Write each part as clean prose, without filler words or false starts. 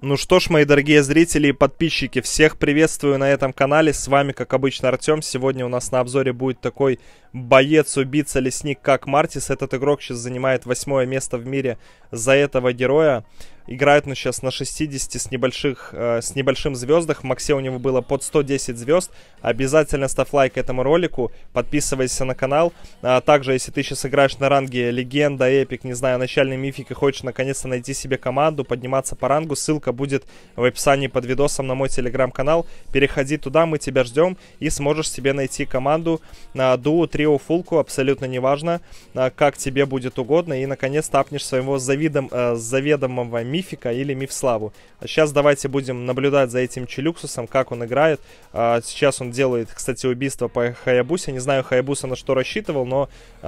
Ну что ж, мои дорогие зрители и подписчики, всех приветствую на этом канале. С вами, как обычно, Артем. Сегодня у нас на обзоре будет такой боец-убийца-лесник, как Мартис. Этот игрок сейчас занимает 8-е место в мире за этого героя. Играет он сейчас на 60 с небольшим звездах. В максе у него было под 110 звезд. Обязательно ставь лайк этому ролику, подписывайся на канал. Также, если ты сейчас играешь на ранге легенда, эпик, не знаю, начальный мифик и хочешь наконец-то найти себе команду, подниматься по рангу, ссылка будет в описании под видосом на мой телеграм-канал. Переходи туда, мы тебя ждем и сможешь себе найти команду на дуо, трио, фулку, абсолютно неважно, как тебе будет угодно. И наконец-то апнешь своего заведомого мифика или мифславу. А сейчас давайте будем наблюдать за этим Челюксусом, как он играет. Сейчас он делает, кстати, убийство по Хаябусе. Не знаю, Хаябуса на что рассчитывал, но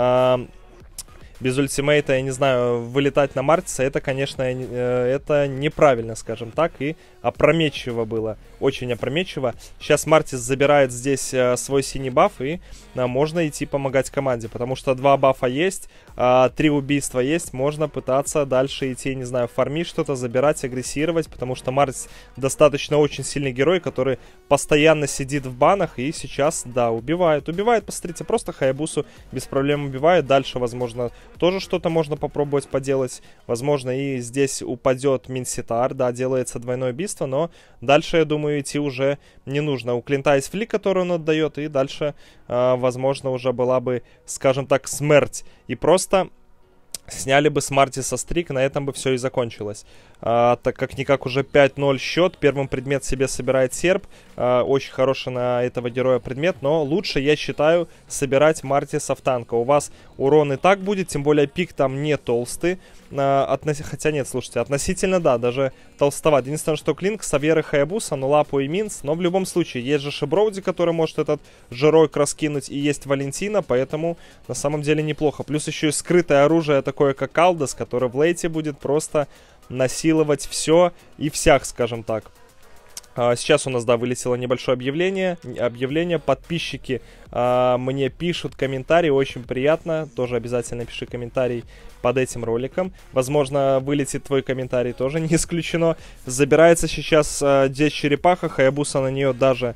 без ультимейта, я не знаю, вылетать на Мартиса, это, конечно, это неправильно, скажем так, и опрометчиво было, очень опрометчиво. Сейчас Мартис забирает здесь свой синий баф, и можно идти помогать команде, потому что 2 бафа есть, 3 убийства есть, можно пытаться дальше идти, не знаю, фармить что-то, забирать, агрессировать, потому что Мартис достаточно очень сильный герой, который постоянно сидит в банах, и сейчас, да, убивает, посмотрите, просто Хаябусу без проблем убивает, дальше, возможно, тоже что-то можно попробовать поделать. Возможно, и здесь упадет Минситар, да, делается двойное убийство, но дальше, я думаю, идти уже не нужно. У Клинта есть флик, который он отдает, и дальше, возможно, уже была бы, скажем так, смерть. И просто сняли бы с Мартиса стрик, на этом бы все и закончилось. Так как-никак уже 5-0 счет. Первым предмет себе собирает серб. Очень хороший на этого героя предмет. Но лучше, я считаю, собирать Мартиса в танка. У вас урон и так будет. Тем более пик там не толстый. Хотя нет, слушайте, относительно, да, даже толстоват. Единственное, что Клинк, Савьер и Хаябуса, ну Лапу и Минс. Но в любом случае, есть же Шиброуди, который может этот жирок раскинуть. И есть Валентина, поэтому на самом деле неплохо. Плюс еще и скрытое оружие, такое как Алдас, который в лейте будет просто насиловать все и всех, скажем так. Сейчас у нас, да, вылетело небольшое объявление. Подписчики мне пишут комментарии, очень приятно. Тоже обязательно пиши комментарий под этим роликом. Возможно, вылетит твой комментарий, тоже не исключено. Забирается сейчас здесь черепаха. Хаябуса на нее даже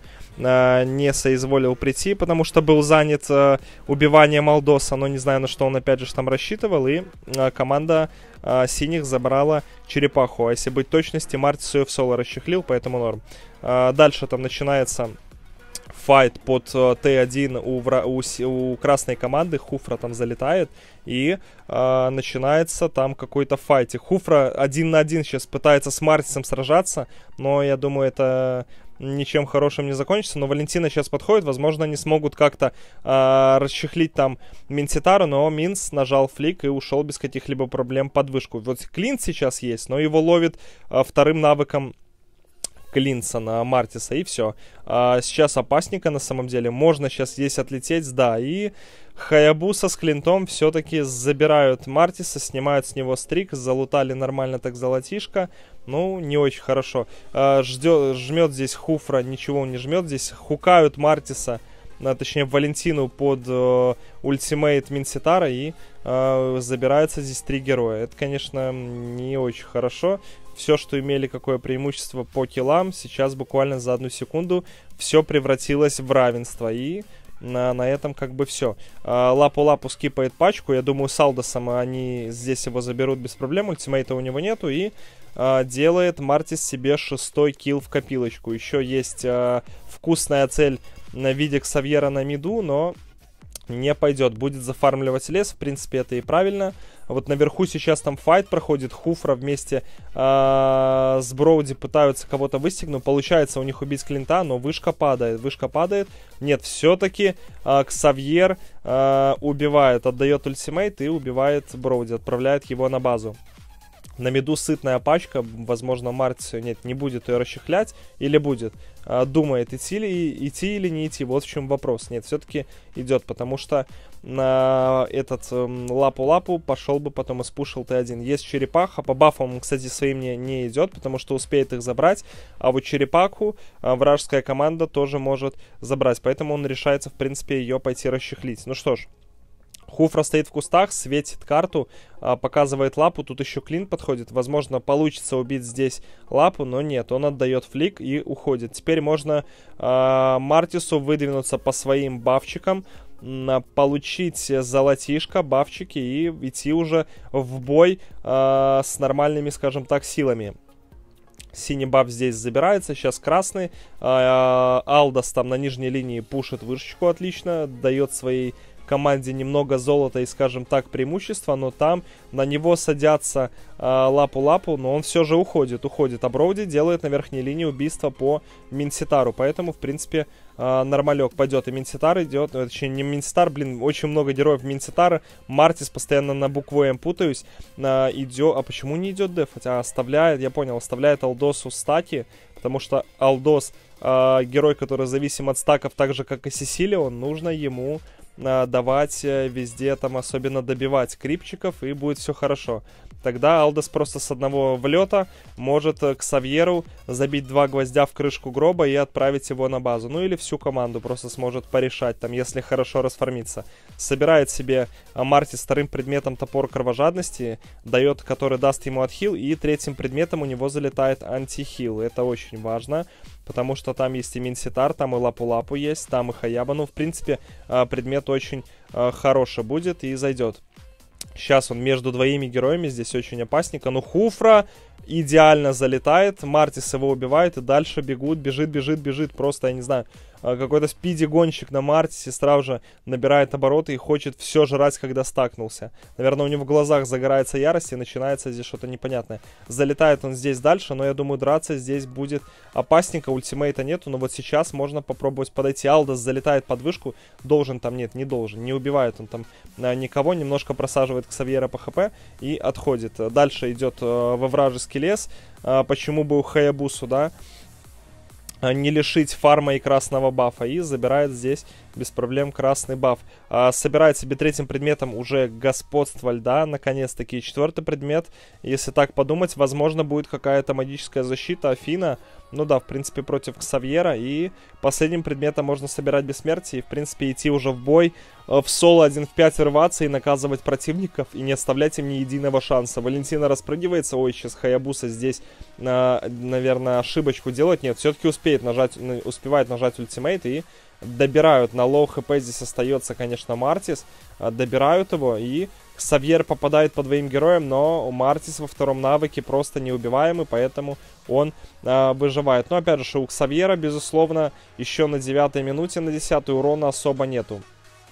не соизволил прийти, потому что был занят убиванием Алдоса. Но не знаю, на что он опять же там рассчитывал. И команда синих забрала черепаху. А если быть точности, Мартис ее в соло расчехлил, поэтому норм. Дальше там начинается файт под Т1 у красной команды. Хуфра там залетает. И начинается там какой-то файт. Хуфра 1 на 1 сейчас пытается с Мартисом сражаться. Но я думаю, это ничем хорошим не закончится. Но Валентина сейчас подходит. Возможно, они смогут как-то расчехлить там Минситару. Но Минс нажал флик и ушел без каких-либо проблем под вышку. Вот Клинт сейчас есть, но его ловит вторым навыком Клинса на Мартиса, и все. Сейчас опасненько на самом деле. Можно сейчас здесь отлететь, да. И Хаябуса с Клинтом все-таки забирают Мартиса, снимают с него стрик. Залутали нормально так золотишко. Ну, не очень хорошо. Жмет здесь Хуфра, ничего он не жмет. Здесь хукают Мартиса, точнее Валентину под ультимейт Минситара, и забираются здесь 3 героя. Это, конечно, не очень хорошо. Все, что имели какое преимущество по киллам, сейчас буквально за 1 секунду все превратилось в равенство. И на этом как бы все. Лапу-лапу скипает пачку. Я думаю, с Алдосом они здесь его заберут без проблем. Ультимейта у него нету. И делает Мартис себе 6-й килл в копилочку. Еще есть вкусная цель на виде Ксавьера на миду, но не пойдет. Будет зафармливать лес. В принципе, это и правильно. Вот наверху сейчас там файт проходит. Хуфра вместе с Броуди пытаются кого-то выстигнуть. Получается у них убить Клинта, но вышка падает. Вышка падает. Нет, все-таки Ксавьер убивает. Отдает ультимейт и убивает Броуди. Отправляет его на базу. На миду сытная пачка. Возможно, Мартис, нет, не будет ее расчехлять. Или будет. Думает, идти или не идти. Вот в чем вопрос. Нет, все-таки идет. Потому что на этот лапу-лапу пошел бы потом и спушил Т1. Есть черепаха. По бафам, кстати, своим не идет. Потому что успеет их забрать. А вот черепаху вражеская команда тоже может забрать. Поэтому он решается, в принципе, ее пойти расчехлить. Ну что ж. Хуфра стоит в кустах, светит карту, показывает лапу. Тут еще клин подходит. Возможно, получится убить здесь лапу, но нет. Он отдает флик и уходит. Теперь можно Мартису выдвинуться по своим бафчикам, получить золотишко, бафчики и идти уже в бой с нормальными, скажем так, силами. Синий баф здесь забирается, сейчас красный. Алдас там на нижней линии пушит вышечку отлично, дает своей команде немного золота и, скажем так, преимущества, но там на него садятся лапу-лапу, но он все же уходит. А Броуди делает на верхней линии убийство по Минситару, поэтому, в принципе, нормалек пойдет. И Минситар идет, точнее, не Минситар, блин, очень много героев Минситара. Мартис, постоянно на букву М путаюсь, идет, а почему не идет деф? Хотя оставляет, я понял, оставляет Алдосу стаки, потому что Алдос, герой, который зависим от стаков, так же, как и Сесилион, нужно ему давать везде, там, особенно добивать крипчиков, и будет все хорошо. Тогда Алдос просто с одного влета может к Савьеру забить 2 гвоздя в крышку гроба и отправить его на базу. Ну или всю команду просто сможет порешать, там, если хорошо расформится. Собирает себе Мартис вторым предметом топор кровожадности, дает, который даст ему отхил, и третьим предметом у него залетает антихил. Это очень важно, потому что там есть и Минситар, там и Лапу-Лапу есть, там и Хаяба. Ну, в принципе, предмет очень хороший будет и зайдет. Сейчас он между двоими героями, здесь очень опасненько. Но Хуфра идеально залетает, Мартис его убивает, и дальше бежит. Просто, я не знаю, какой-то спиди-гонщик на Мартисе сразу же набирает обороты и хочет все жрать, когда стакнулся. Наверное, у него в глазах загорается ярость и начинается здесь что-то непонятное. Залетает он здесь дальше, но я думаю, драться здесь будет опасненько. Ультимейта нету, но вот сейчас можно попробовать подойти. Алдас залетает под вышку, должен там, нет, не должен, не убивает он там никого, немножко просаживает Ксавьера по хп и отходит. Дальше идет во вражеский лес. Почему бы у Хаябусу, да, не лишить фарма и красного бафа, и забирает здесь без проблем красный баф. Собирает себе третьим предметом уже господство льда, наконец-таки. 4-й предмет, если так подумать, возможно, будет какая-то магическая защита Афина. Ну да, в принципе, против Ксавьера. И последним предметом можно собирать бессмертие и, в принципе, идти уже в бой, в соло 1 в 5 рваться и наказывать противников, и не оставлять им ни единого шанса. Валентина распрыгивается. Ой, сейчас Хаябуса здесь, наверное, ошибочку делать. Нет, все-таки успевает нажать ультимейт и добирают. На лоу хп здесь остается, конечно, Мартис. Добирают его, и Ксавьер попадает по двоим героям, но Мартис во втором навыке просто неубиваемый, поэтому он выживает. Но опять же, у Ксавьера, безусловно, еще на 9-й минуте, на 10-й урона особо нету.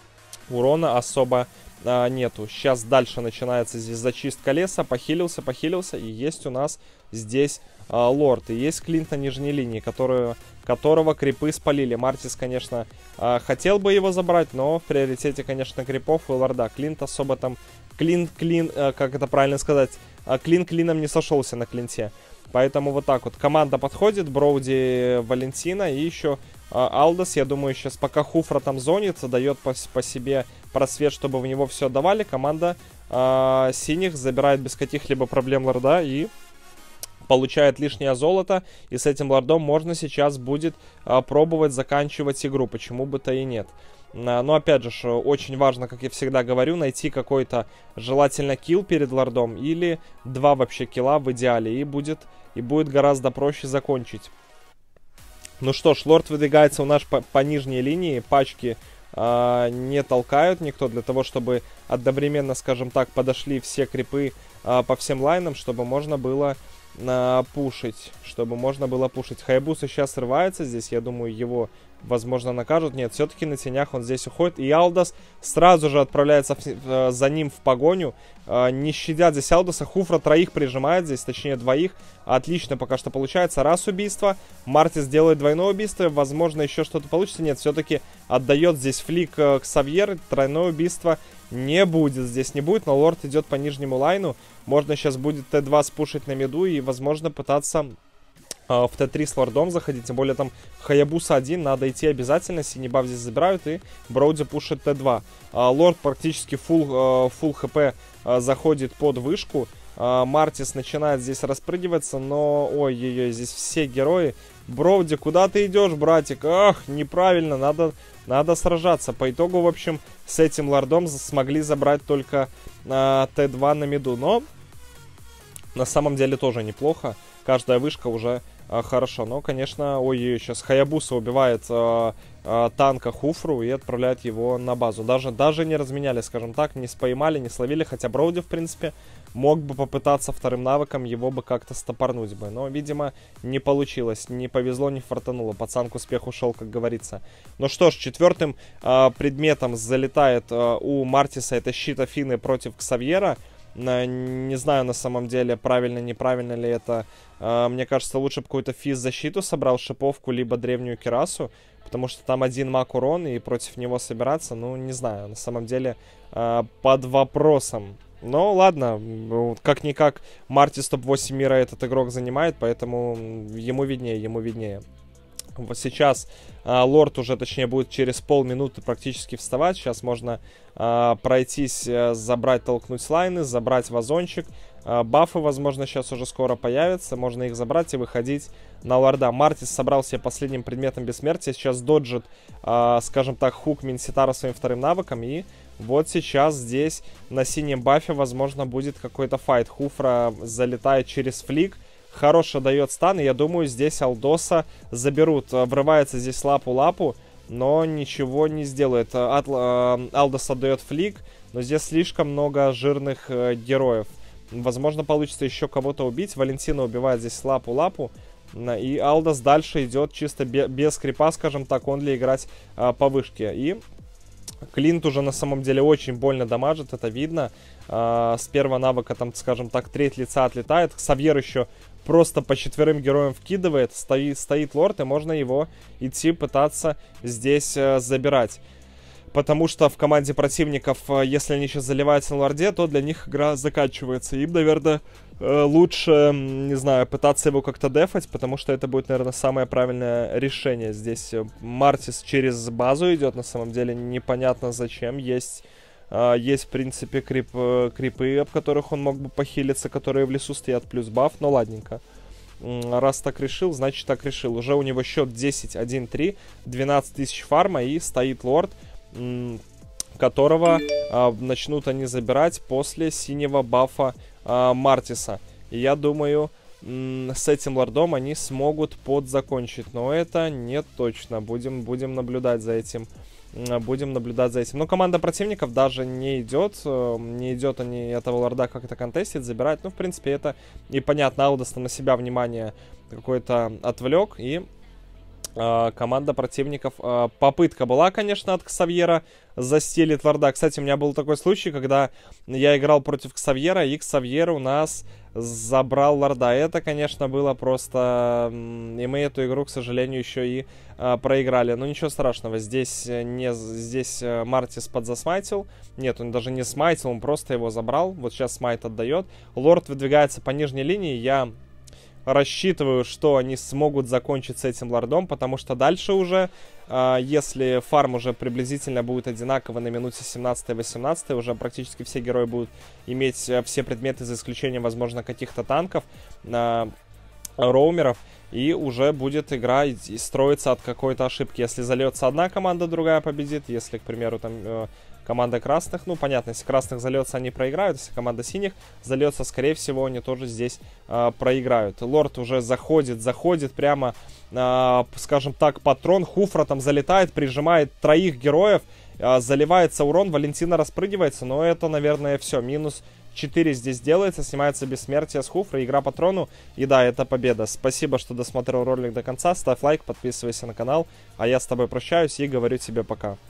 Нету. Сейчас дальше начинается здесь зачистка леса. Похилился. И есть у нас здесь лорд. И есть Клинт на нижней линии, которого крипы спалили. Мартис, конечно, хотел бы его забрать, но в приоритете, конечно, крипов и лорда. Клинт особо там... как это правильно сказать? Клин клином не сошелся на клинте. Поэтому вот так вот. Команда подходит. Броуди, Валентина и еще Алдас. Я думаю, сейчас пока Хуфра там зонится, дает по себе просвет, чтобы в него все давали. Команда синих забирает без каких-либо проблем лорда и получает лишнее золото. И с этим лордом можно сейчас будет пробовать заканчивать игру. Почему бы-то и нет. Но опять же, очень важно, как я всегда говорю, найти какой-то желательно килл перед лордом или 2 вообще килла в идеале. И будет гораздо проще закончить. Ну что ж, лорд выдвигается у нас по нижней линии. Пачки не толкают никто, для того, чтобы одновременно, скажем так, подошли все крипы по всем лайнам, чтобы можно было пушить. Хаябуса сейчас срывается здесь, я думаю, его, возможно, накажут. Нет, все-таки на тенях он здесь уходит. И Алдас сразу же отправляется за ним в погоню. Не щадят здесь Алдаса. Хуфра 3 прижимает здесь, точнее 2. Отлично пока что получается. Раз убийство. Мартис делает двойное убийство. Возможно, еще что-то получится. Нет, все-таки отдает здесь флик к Ксавьер. Тройное убийство не будет. Здесь не будет, но лорд идет по нижнему лайну. Можно сейчас будет Т2 спушить на миду и, возможно, пытаться в Т3 с лордом заходить. Тем более там Хаябуса 1, надо идти обязательно. Синий баф здесь забирают, и Броуди пушит Т2. Лорд практически full хп заходит под вышку. Мартис начинает здесь распрыгиваться, но... Ой-ой-ой, здесь все герои. Броуди, куда ты идешь, братик? Ах, неправильно, надо сражаться. По итогу, в общем, с этим лордом смогли забрать только Т2 на миду. Но на самом деле тоже неплохо. Каждая вышка уже хорошо. Но, конечно, ой-ой, сейчас Хаябуса убивает танка Хуфру и отправляет его на базу. Даже не разменяли, скажем так, не споймали, не словили. Хотя Броуди, в принципе, мог бы попытаться вторым навыком его бы как-то стопорнуть бы. Но, видимо, не получилось. Не повезло, не фартануло. Пацан к успеху шел, как говорится. Ну что ж, четвертым предметом залетает у Мартиса это щит Афины против Ксавьера. Не знаю на самом деле, правильно, неправильно ли это. Мне кажется, лучше бы какую-то физ-защиту собрал, шиповку, либо древнюю кирасу. Потому что там один маг урон, и против него собираться, ну, не знаю. На самом деле, под вопросом. Но ладно, как-никак Мартис топ-8 мира этот игрок занимает, поэтому ему виднее, ему виднее. Вот сейчас лорд уже, точнее, будет через полминуты практически вставать. Сейчас можно пройтись, забрать, толкнуть лайны, забрать вазончик. Бафы, возможно, сейчас уже скоро появятся. Можно их забрать и выходить на лорда. Мартис собрал себе последним предметом бессмертия. Сейчас доджит, скажем так, хук Минситара своим вторым навыком. И вот сейчас здесь на синем бафе, возможно, будет какой-то файт. Хуфра залетает через флик. Хорошо дает стан, и я думаю, здесь Алдоса заберут. Врывается здесь лапу-лапу, но ничего не сделает. Алдос отдает флик, но здесь слишком много жирных героев. Возможно, получится еще кого-то убить. Валентина убивает здесь лапу-лапу. И Алдос дальше идет чисто без крипа, скажем так, он ли играть по вышке. И Клинт уже на самом деле очень больно дамажит, это видно. С первого навыка, там, скажем так, треть лица отлетает. Ксавьер еще просто по 4 героям вкидывает. Стоит лорд, и можно его идти пытаться здесь забирать. Потому что в команде противников, если они сейчас заливаются на лорде, то для них игра заканчивается. Им, наверное, лучше, не знаю, пытаться его как-то дефать, потому что это будет, наверное, самое правильное решение. Здесь Мартис через базу идет, на самом деле непонятно зачем. Есть, в принципе, крипы, об которых он мог бы похилиться, которые в лесу стоят, плюс баф, но ладненько. Раз так решил, значит так решил. Уже у него счет 10-1-3, 12 тысяч фарма, и стоит лорд, которого начнут они забирать после синего бафа Мартиса. И я думаю, с этим лордом они смогут подзакончить. Но это не точно. Будем наблюдать за этим. Но команда противников даже не идет. Не идет они этого лорда как-то контестить, забирать. Ну, в принципе, это и понятно. Алдос на себя внимание какой-то отвлек. И команда противников. Попытка была, конечно, от Ксавьера застелить лорда. Кстати, у меня был такой случай, когда я играл против Ксавьера, и Ксавьер у нас забрал лорда. Это, конечно, было просто... И мы эту игру, к сожалению, еще и проиграли. Но ничего страшного. Здесь Мартис подзасмайтил. Нет, он даже не смайтил, он просто его забрал. Вот сейчас смайт отдает. Лорд выдвигается по нижней линии. Я рассчитываю, что они смогут закончить с этим лордом, потому что дальше уже, если фарм уже приблизительно будет одинаково на минуте 17-18, уже практически все герои будут иметь все предметы, за исключением, возможно, каких-то танков, роумеров, и уже будет игра строиться от какой-то ошибки. Если зальется одна команда, другая победит. Если, к примеру, там команда красных, ну, понятно, если красных зальется, они проиграют. Если команда синих зальется, скорее всего, они тоже здесь проиграют. Лорд уже заходит прямо, скажем так, под трон. Хуфра там залетает, прижимает троих героев, заливается урон, Валентина распрыгивается, но это, наверное, все. Минус 4 здесь делается, снимается бессмертие с Хуфра, игра по трону. И да, это победа. Спасибо, что досмотрел ролик до конца. Ставь лайк, подписывайся на канал. А я с тобой прощаюсь и говорю тебе пока.